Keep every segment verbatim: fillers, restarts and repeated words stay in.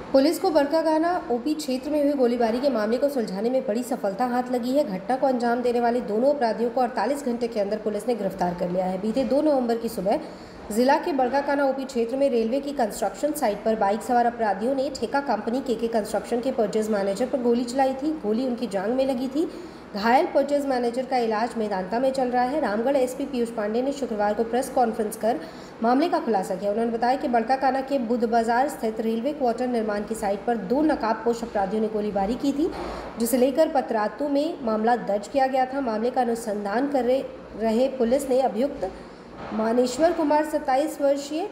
Police को बड़कागाना OP क्षेत्र में हुई गोलीबारी के मामले को सुलझाने में बड़ी सफलता हाथ लगी है। घटना को अंजाम देने वाले दोनों अपराधियों को अड़तालीस घंटे के अंदर पुलिस ने गिरफ्तार कर लिया है। बीते दो नवंबर की सुबह जिला के बड़कागाना ओपी क्षेत्र में रेलवे की कंस्ट्रक्शन साइट पर बाइक सवार अपराधियों ने ठेका कंपनी केके कंस्ट्रक्शन के परचेज मैनेजर पर गोली चलाई थी। गोली उनकी जांघ में लगी थी। घायल परचेज मैनेजर का इलाज मेदांता में चल रहा है। रामगढ़ एसपी पीयूष पांडे ने शुक्रवार को प्रेस कॉन्फ्रेंस कर मामले का खुलासा किया। उन्होंने बताया कि बड़कागाना के बुध बाजार स्थित रेलवे क्वार्टर निर्माण की साइट पर दो नकाबपोश अपराधियों ने गोलीबारी की थी, जिसे लेकर पतरातू में मामला दर्ज किया गया था। मामले का अनुसंधान कर रहे पुलिस ने अभियुक्त मानेश्वर कुमार सत्ताईस वर्षीय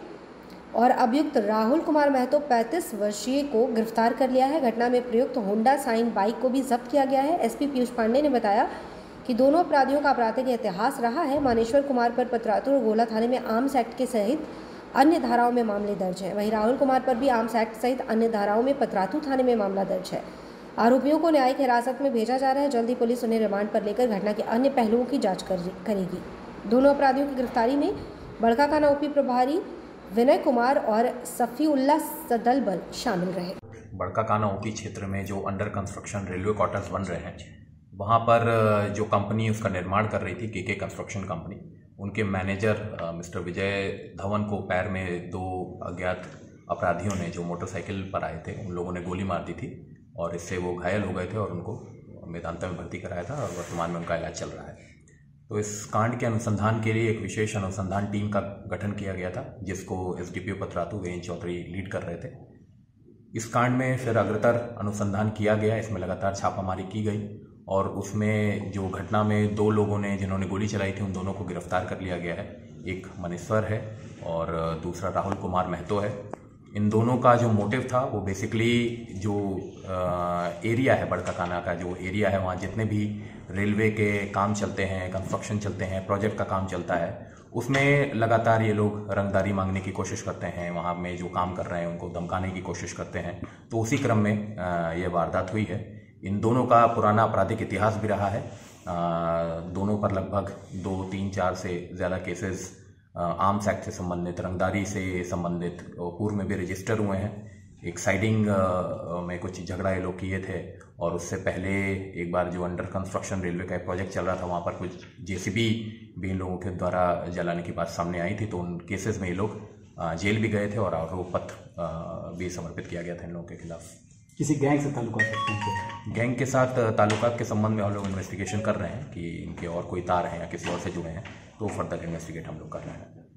और अभियुक्त राहुल कुमार महतो पैंतीस वर्षीय को गिरफ्तार कर लिया है। घटना में प्रयुक्त होंडा साइन बाइक को भी जब्त किया गया है। एसपी पीयूष पांडे ने बताया कि दोनों अपराधियों का आपराधिक इतिहास रहा है। मानेश्वर कुमार पर पतरातू और गोला थाने में आर्म्स एक्ट के सहित अन्य धाराओं में मामले दर्ज हैं। वहीं राहुल कुमार पर भी आर्म्स एक्ट सहित अन्य धाराओं में पतरातू थाने में मामला दर्ज है। आरोपियों को न्यायिक हिरासत में भेजा जा रहा है। जल्द ही पुलिस उन्हें रिमांड पर लेकर घटना के अन्य पहलुओं की जाँच करेगी। दोनों अपराधियों की गिरफ्तारी में बड़कागाना ओपी प्रभारी विनय कुमार और सफ़ीउल्लाह सदलबल शामिल रहे। बड़कागाना ओपी क्षेत्र में जो अंडर कंस्ट्रक्शन रेलवे क्वार्टर्स बन रहे हैं, वहाँ पर जो कंपनी उसका निर्माण कर रही थी केके कंस्ट्रक्शन कंपनी, उनके मैनेजर मिस्टर विजय धवन को पैर में दो अज्ञात अपराधियों ने जो मोटरसाइकिल पर आए थे, उन लोगों ने गोली मार दी थी और इससे वो घायल हो गए थे और उनको मेदांता में भर्ती कराया था और वर्तमान में उनका इलाज चल रहा है। तो इस कांड के अनुसंधान के लिए एक विशेष अनुसंधान टीम का गठन किया गया था, जिसको एसडीपीओ पतरातू वीरेंद्र चौधरी लीड कर रहे थे। इस कांड में फिर अग्रतर अनुसंधान किया गया, इसमें लगातार छापामारी की गई और उसमें जो घटना में दो लोगों ने जिन्होंने गोली चलाई थी, उन दोनों को गिरफ्तार कर लिया गया है। एक मनेश्वर है और दूसरा राहुल कुमार महतो है। इन दोनों का जो मोटिव था वो बेसिकली जो एरिया है बड़कागाना का, जो एरिया है वहाँ जितने भी रेलवे के काम चलते हैं, कंस्ट्रक्शन चलते हैं, प्रोजेक्ट का काम चलता है, उसमें लगातार ये लोग रंगदारी मांगने की कोशिश करते हैं। वहाँ में जो काम कर रहे हैं उनको धमकाने की कोशिश करते हैं। तो उसी क्रम में ये वारदात हुई है। इन दोनों का पुराना आपराधिक इतिहास भी रहा है। दोनों पर लगभग दो तीन चार से ज़्यादा केसेस आर्म्स एक्ट से संबंधित, रंगदारी से संबंधित पूर्व में भी रजिस्टर हुए हैं। एक साइडिंग में कुछ झगड़ा ये लोग किए थे और उससे पहले एक बार जो अंडर कंस्ट्रक्शन रेलवे का एक प्रोजेक्ट चल रहा था, वहाँ पर कुछ जेसीबी भी इन लोगों के द्वारा जलाने की बात सामने आई थी। तो उन केसेस में ये लोग जेल भी गए थे और आरोप पत्र भी समर्पित किया गया था इन लोगों के खिलाफ। किसी गैंग से ताल्लुकात रखते हैं? गैंग के साथ ताल्लुकात के संबंध में हम लोग इन्वेस्टिगेशन कर रहे हैं कि इनके और कोई तार हैं या किसी और से जुड़े हैं, तो फर्दर इन्वेस्टिगेट हम लोग कर रहे हैं।